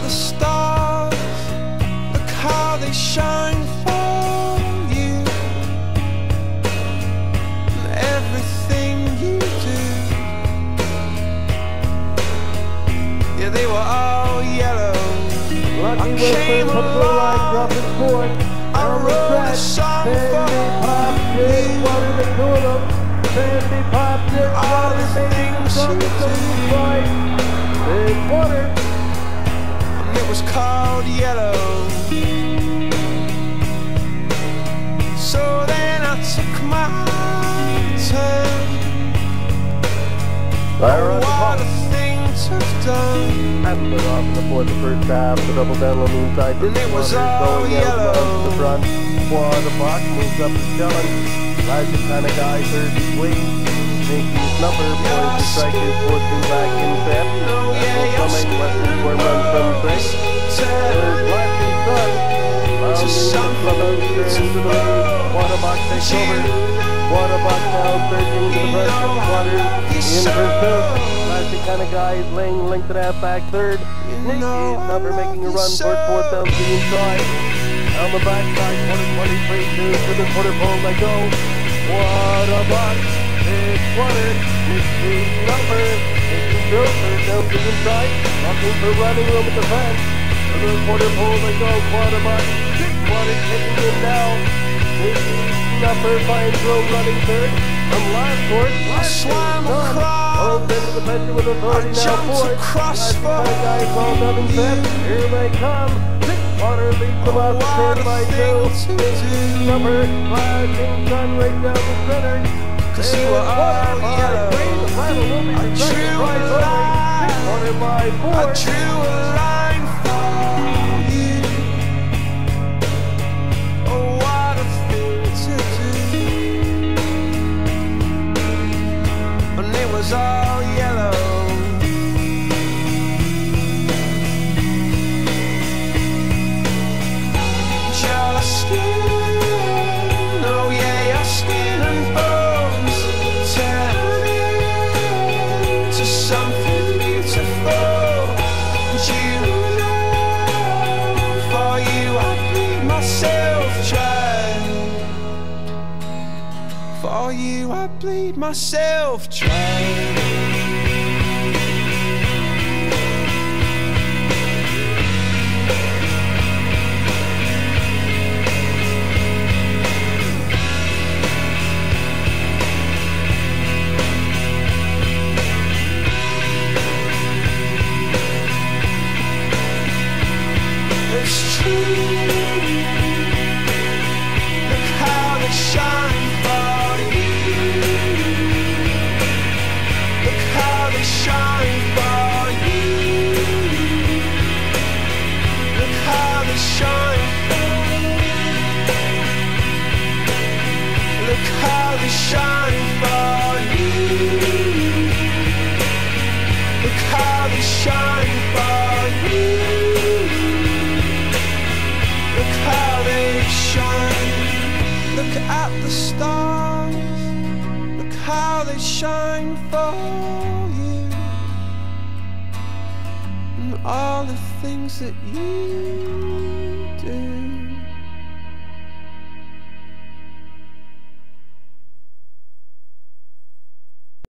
the stars, look how they shine for you, and everything you do. Yeah, they were all yellow. Lucky I came along, I wrote a song for you. All the things you do, and it was called Yellow. So then I took my turn. What a thing to have done. Hadn't been off before the first half. The double down on the inside. And it was all yellow. The front. Quarterback moves up to challenge. Like the kind of guy, third swing. Making his number. Points to strike his 4-2 back in set. Coming Western 4 runs from six. There's Lashley Sun. To something Quarterback takes over. Quarterback now surging to the front. Quarter in pursuit. Classic kind of guy is laying length to that back third. Nick is number making a run towards fourth down the inside. On the backside, 20-23 to the quarter pole they go. Quarterback, big quarter. Nick is number making through third down the inside. Looking for running room at the fence. To the quarter pole they go. Quarterback, big quarter taking him down. Nick is number finds room running third. From last court, I swam across, into the pressure with authority I now jumped fourth. across for Guys all done and set. Here they come. Six water leads them out what to 10 by a 2. thing to do. Number flashing sun right down the center. 'Cause you were all yellow. The final will be the second drew a prize line. only. 6 water by 4. I drew a line for you. Oh, what a thing to do. And it was all yellow. Your skin, oh yeah, your skin and bones turn into something beautiful. And you know, for you I bleed myself dry. For you I bleed myself dry. It's true. Look how they shine for you. Look how they shine for you. Look how they shine for you. Look how they shine for you. Look how they shine for you. Look how they shine. Look at the stars. Look how they shine for you. And all the things that you do.